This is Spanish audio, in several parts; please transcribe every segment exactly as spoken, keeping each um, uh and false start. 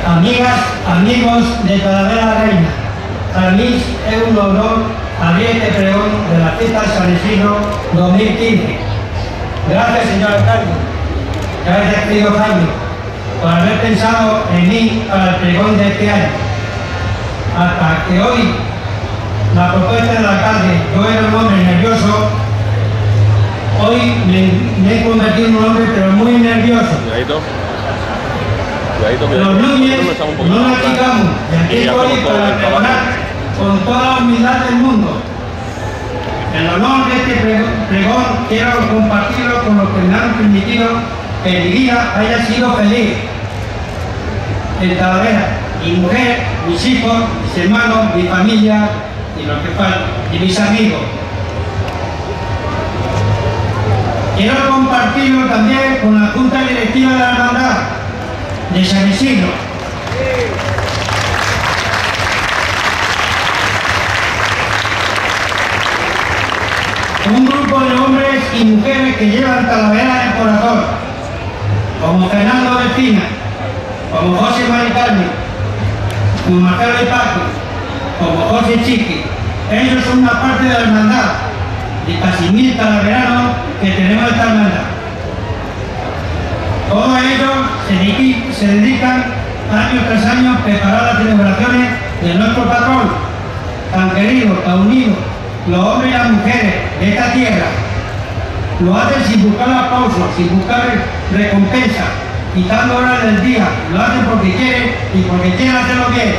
amigas, amigos de Talavera la Reina, para mí es un honor abrir este pregón de la fiesta de San Isidro dos mil quince. Gracias, señor alcalde, gracias, querido Jaime, por haber pensado en mí para el pregón de este año. Hasta que hoy, la propuesta del alcalde, yo era un hombre nervioso, hoy me, me he convertido en un hombre pero muy nervioso. Cuidadito. Cuidadito, cuidadito. Los Núñez no nos quitamos, y aquí estoy para pregonar con toda la humildad del mundo. En honor de este pregón quiero compartirlo con los que me han permitido que mi vida haya sido feliz en Talavera, mi mujer, mis hijos, mis hermanos, mi familia y los que faltan, y mis amigos. Quiero compartirlo también con la Junta Directiva de la Hermandad de San Isidro. Un grupo de hombres y mujeres que llevan Talavera en el corazón, como Fernando Delfina, como José Maricarmen, como Marcelo de Paco, como José Chiqui. Ellos son una parte de la hermandad, de casi mil talaveranos que tenemos esta hermandad. Todos ellos se, dediqui, se dedican año tras año a preparar las celebraciones de nuestro patrón, tan querido, tan unido, los hombres y las mujeres de esta tierra. Lo hacen sin buscar aplausos, sin buscar recompensa, quitando horas del día. Lo hacen porque quieren y porque quieren hacerlo bien.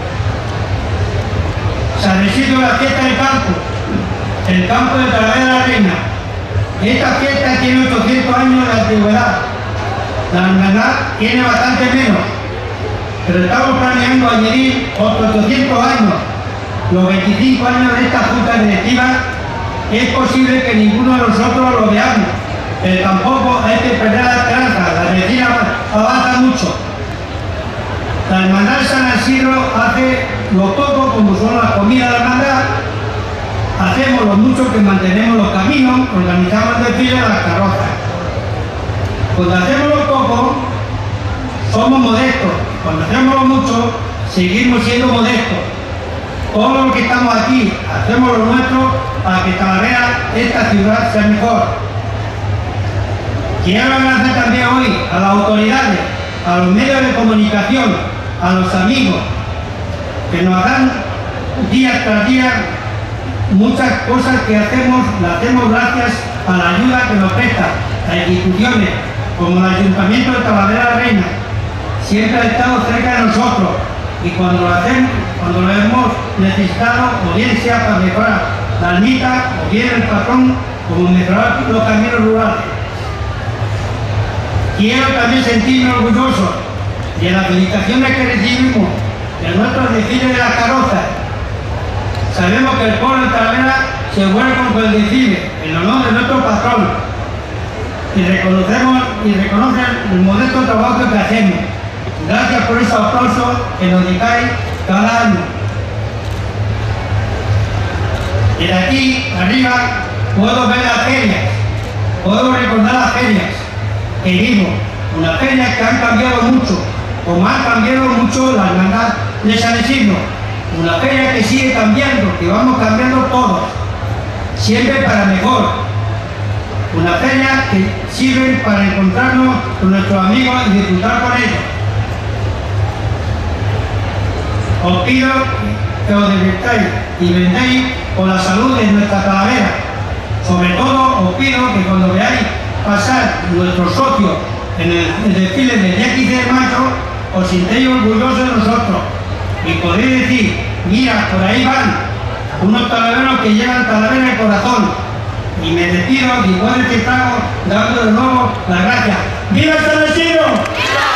San Isidro, la fiesta del campo, el campo de Talavera la Reina. Esta fiesta tiene ochocientos años de antigüedad. La hermandad tiene bastante menos, pero estamos planeando añadir otros ochocientos años. Los veinticinco años de esta junta directiva, es posible que ninguno de nosotros lo veamos, pero tampoco hay que perder la esperanza. La medicina avanza mucho. La hermandad de San Isidro hace lo poco, como son las comidas de la hermandad, hacemos lo mucho que mantenemos los caminos, organizamos el desfile de las carrozas. Cuando hacemos lo poco, somos modestos. Cuando hacemos lo mucho, seguimos siendo modestos. Todos los que estamos aquí, hacemos lo nuestro para que Talavera, esta ciudad, sea mejor. Quiero agradecer también hoy a las autoridades, a los medios de comunicación, a los amigos, que nos dan día tras día muchas cosas que hacemos, las hacemos gracias a la ayuda que nos prestan las instituciones, como el Ayuntamiento de Talavera la Reina. Siempre ha estado cerca de nosotros y cuando lo hacemos, cuando lo hemos necesitado, o bien sea para mejorar la ermita, o bien el patrón, como mejorar los caminos rurales. Quiero también sentirme orgulloso de las felicitaciones que recibimos de nuestros desfiles de las carrozas. Sabemos que el pueblo de Talavera se vuelve con el desfile en honor de nuestro patrón y reconocemos y reconocen el modesto trabajo que hacemos. Gracias por esos aplausos que nos dedicáis cada año. Desde aquí arriba puedo ver las ferias, puedo recordar las ferias que vimos, unas ferias que han cambiado mucho, como han cambiado mucho la hermandad de San Isidro. Una feria que sigue cambiando, que vamos cambiando todos, siempre para mejor. Una feria que sirve para encontrarnos con nuestros amigos y disfrutar con ellos. Os pido que os divirtáis y vendéis por la salud de nuestra Talavera. Sobre todo os pido que cuando veáis pasar nuestros socios en el, el desfile del día quince de mayo, os sintéis orgullosos de nosotros y podéis decir, mira, por ahí van unos talaveros que llevan Talavera en el corazón. Y me despido y puedo estar dando de nuevo las gracias. ¡Viva San Isidro!